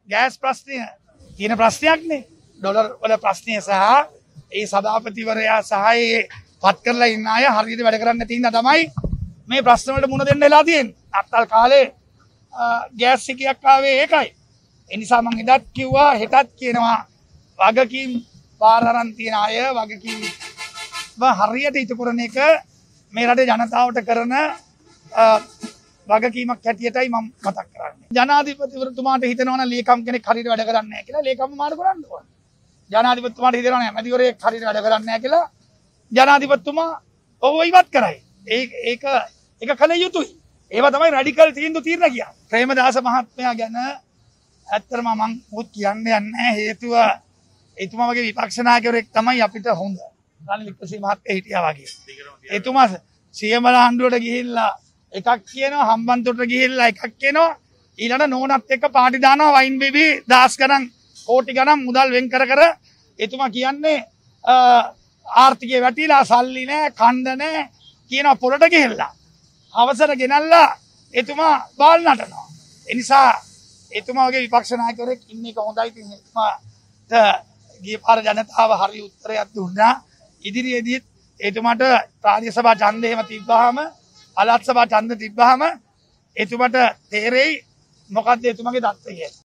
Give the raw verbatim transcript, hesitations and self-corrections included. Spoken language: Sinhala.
ගෑස් ප්‍රශ්නය තියෙන ප්‍රශ්නයක්නේ. ඩොලර් වල ප්‍රශ්නය සහ ඒ සභාපතිවරයා සහ ඒ පත් කරලා ඉන්න අය හරියට වැඩ කරන්නේ නැති හින්දා තමයි මේ ප්‍රශ්න වලට මුහුණ දෙන්න වෙලා තියෙන්නේ. අත්තල් කාලේ ගෑස් එකක් ආවේ ඒකයි. ඒ නිසා මම එදත් කිව්වා හෙටත් කියනවා වගකීම් පාර අරන් තියෙන අය වගකීම් හරියට ඉටු කරන එක මේ රටේ ජනතාවට කරන වගකීමක් හැටියටයි මම මතක් කරන්නේ. ජනාධිපතිවරතුමාට හිතනවා නම් ලේකම් කෙනෙක් හරියට වැඩ කරන්නේ නැහැ කියලා ලේකම්ව මාරු කරන්න ඕන. ජනාධිපතිතුමාට හිතනවා නම් ඇමතිවරයෙක් හරියට වැඩ කරන්නේ නැහැ කියලා ජනාධිපතිතුමා ඔව් ඉවත් කරයි. ඒක ඒක ඒක කල යුතුයි. ඒවා තමයි රැඩිකල් තීන්දුව తీරන කියන්නේ. ප්‍රේමදාස මහත්මයා ගැන ඇත්තටම මම මුත් කියන්නේ නැහැ. හේතුව එතුමා වගේ විපක්ෂ නායකයෙක් තමයි අපිට හොඳ. රනිල් වික්‍රමසිංහ මහත්තයා හිටියා වගේ. එතුමා සියමල ආණ්ඩුවට ගිහිල්ලා එකක් කියනවා, හම්බන්තොටට ගිහිල්ලා එකක් කියනවා, ඊළඟ නෝනත් එක්ක පාටි දානවා වයින් බිබි දහස් ගණන් කෝටි ගණන් මුදල් වෙන් කර කර එතුමා කියන්නේ ආර්ථිකය වැටිලා සල්ලි නැහැ, කණ්ඩ නැහැ කියනවා පොළට ගිහිල්ලා. අවසර ගෙනල්ලා එතුමා බාල් නටනවා. ඒ නිසා එතුමා වගේ විපක්ෂ නායකයෙක් ඉන්න එක හොඳයි. ඉතින් එතුමාට ගිය පාර ජනතාව හරි උත්තරයක් දුන්නා. ඉදිරියේදීත් එතුමාට රාජ්‍ය සභා ඡන්දය එහෙම තිබ්බහම අලත් සභා ඡන්ද තිබ්බහම එතුමාට තේරෙයි මොකද්ද එතුමාගේ தත්ත්වය.